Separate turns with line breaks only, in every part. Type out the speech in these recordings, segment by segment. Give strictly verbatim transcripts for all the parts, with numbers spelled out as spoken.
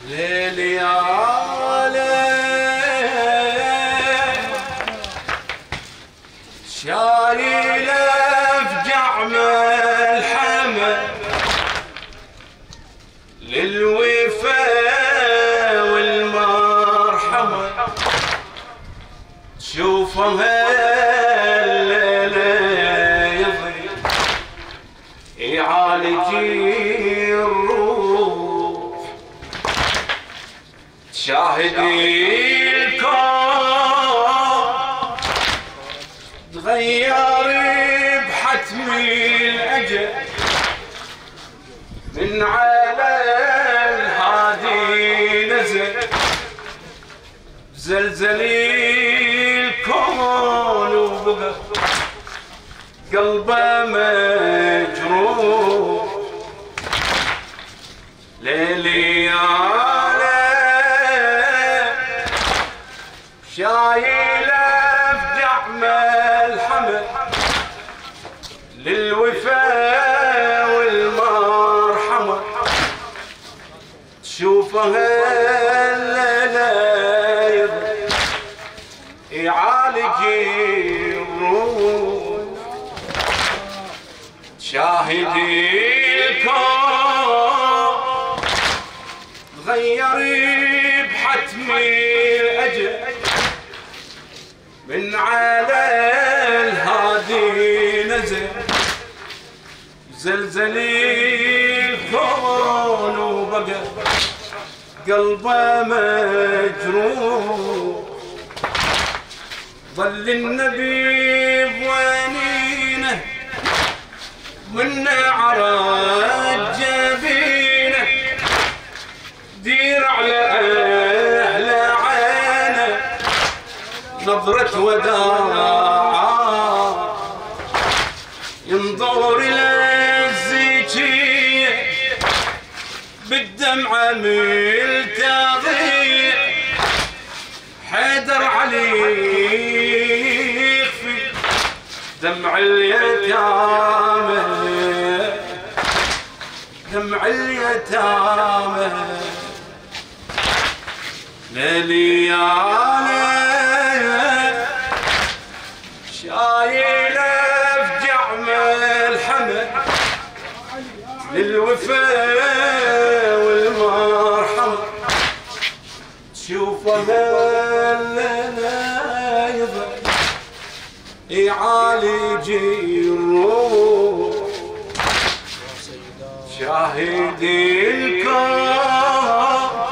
ليلي علي شايل افجع ملحمه للوفا والمرحمه تشوفها الليله يضيع يعالجي الروح شاهدي الكون تغير بحتم الأجل من على الهادي نزل زلزل الكون وبقى قلبه مجروح ليلي شايل افجع ملحمه للوفا والمرحمه تشوفها الليله يعالج الروح شاهدي الكون تغير بحتم الاجل من على الهادي نزل زلزل الكون وبقى قلبه مجروح ظل النبي بوانينه من عرج جبينه دير على اهل عينه نظرة وداع ينظر إلى الزكية بالدمعة ملتضيع حيدر علي يخفي دمع اليتامى دمع اليتامى ليالي شايل افجع ملحمه للوفا والمرحمه تشوفها الليله يضل يعالج الروح شاهدي الكون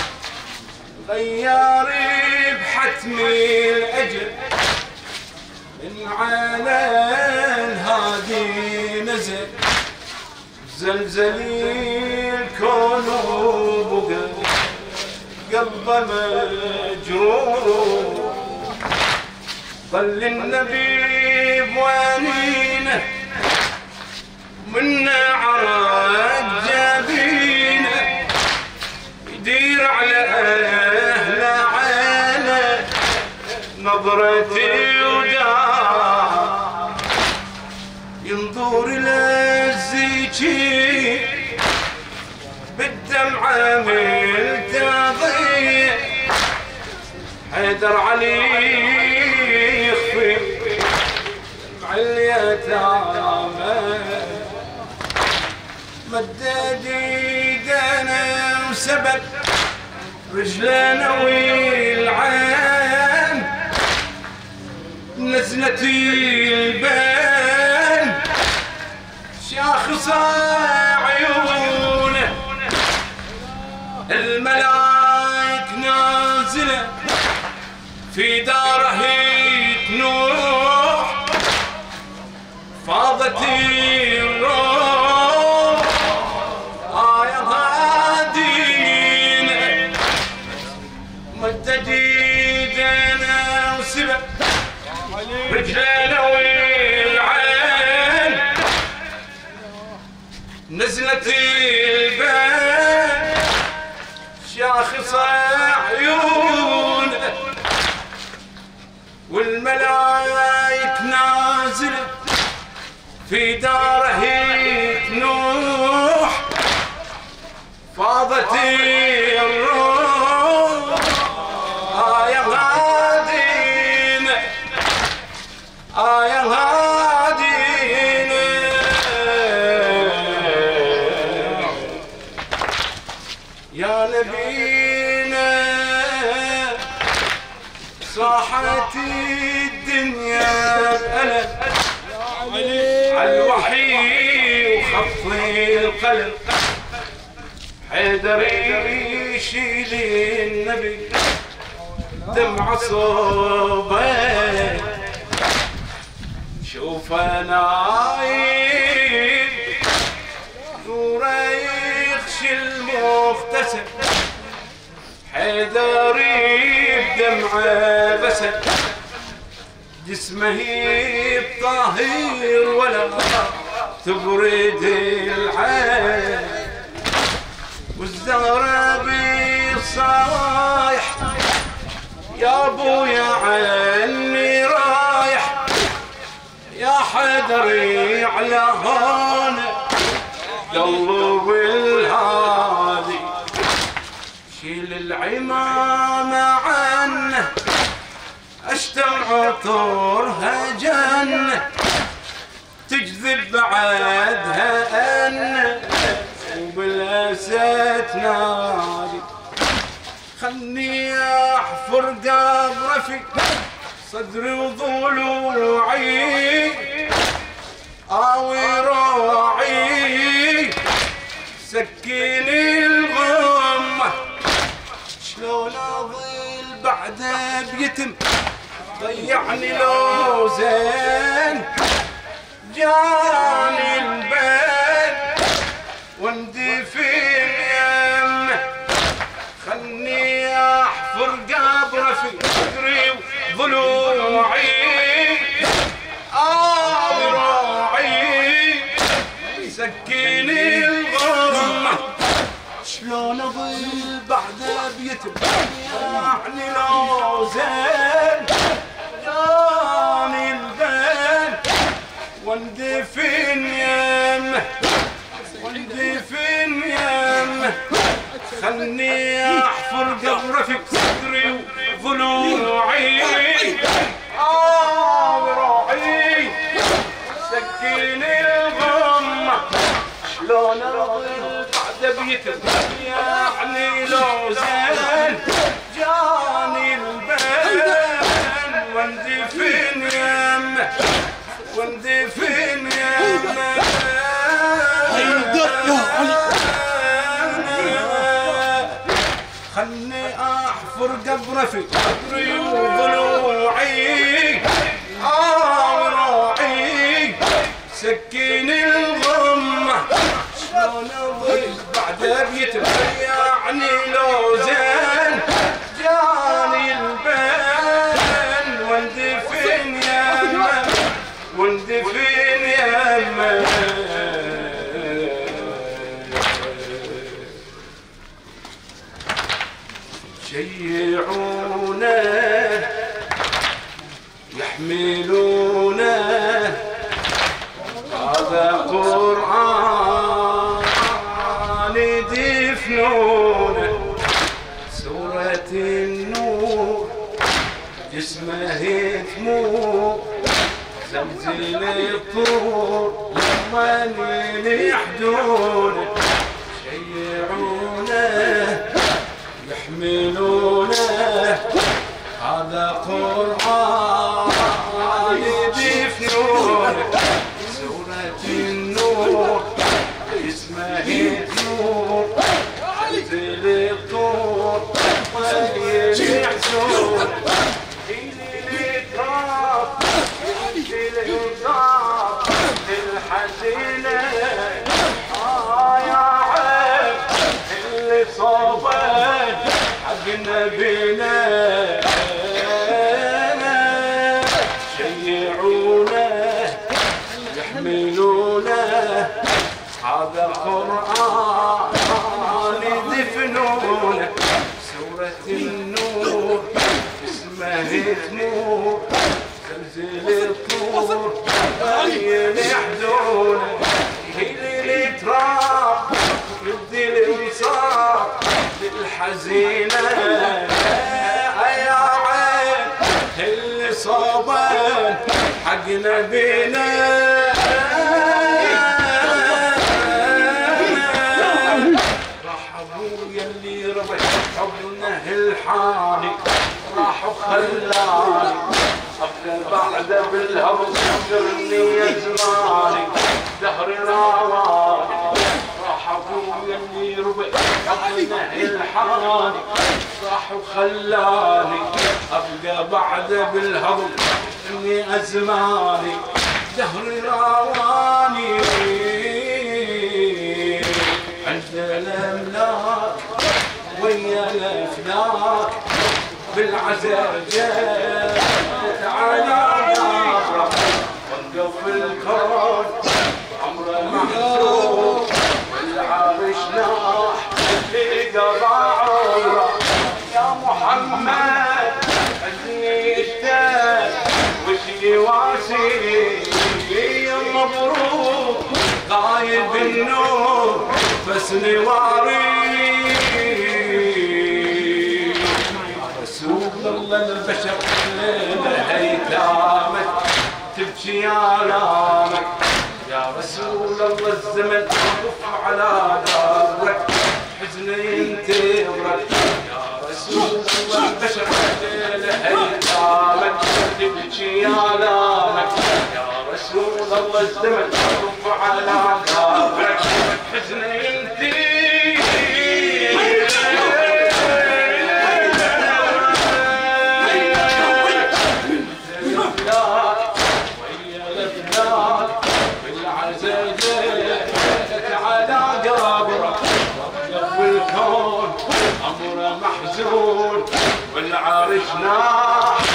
غير بحتم الاجل من على الهادي نزل زلزل الكون وبقى قلبه مجروح ظل النبي بوانينه من عرج جبينه يدير على اهل عينه نظرتي ينظر إلى الزكي بالدمعة ملتضيع حيدر علي يخفي دمع اليتامى مدد ايدينا وسبت رجلنا والعين نزلت البين شاخص عيونه الملايك نازله في داره تنوح فاضت الروح آية هادينا مدد ايدينا وسبت رجلينا والعين نزلت البين شاخصة عيونه والملايك نازلة في داره تنوح فاضت يا نبينا صاحت الدنيا بألم على الوحي وخفي القلم حيدر يشيل النبي دمع صوبه شوف نايم نوره يخشي المغتسل حيدر بدمعه غسل جسمه بطاهر ولا تبرد العين والزهرة بالصايح يا ابويا عني رايح يا حدري على هون قلب الهادي شيل العمامة عنه اشتم عطورها جنة تجذب بعدها أنه وبالأسى تنادي خلني احفر قبر في صدري وضلوعي آوي راعي سكيني الغمة شلون اظل بعده بيتم ضيعني لو زين جاني البيت واندفن يمه خلني احفر قبره في صدري وضلوعي آوي راعي سكيني الغمة شلون اظل بعده بيتم يعني لو زين جاني البيت واندفن يمه واندفن يمه خلني احفر قبره في صدري وضلوعي آوي راعي سكيني الغمة شلون اظل بعده بيتم يعني لو زين جاني البين واندفن يمه واندفن يمه خلني احفر قبره في صدري وضلوعي آوي راعي سكيني الغمة شلون اظل بعده بيتم يعني لو زين جاني البين واندفن يمه واندفن يمه شيعونا يحملونا هذا قرآن يدفنونا سورة النور جسمه ثمور زلزل الطور لما يحدونا شيعونا يحملونا هذا قرآن يدفنونا سورة النور اسمه نور زلزل الطور ويحزون إلي الإطراف إلي الإطراف الحزينة آه يا عين اللي صوبت حقنا بنا شيعونا يحملونا هذا القرآن يدفنونا سورة النور اسمه ثمور زلزل الطور يحدونا هيلي الاتراب يدي الانصاف للحزينة يا عين اللي صوبان حقنا بينا رحب يلي ربي حبنا الحالي راح وخلاني أبقى بعد بالهوى سكرني يا زماني دهري راواني راح أبويا اللي ربي حبنا الحالي راح وخلاني أبقى بعد بالهوى سكرني أزماني دهري راواني عند الأملاك ويا الأفلاك بالعزاء جاء تعالى نافرة وانقف الكون عمره محزون والعرش ناح لقضاء عمره يا محمد عزني اشتاق وشي واسي يا مبروك غايب النور بس نواري رسول الله البشر ليلة هيتامك تبكي آلامك يا رسول الله الزمن وقف على دارك حزن ينتظرك يا رسول الله البشر ليلة هيتامك تبكي آلامك يا رسول الله الزمن وقف على دارك حزن ينتظرك والعرش ناح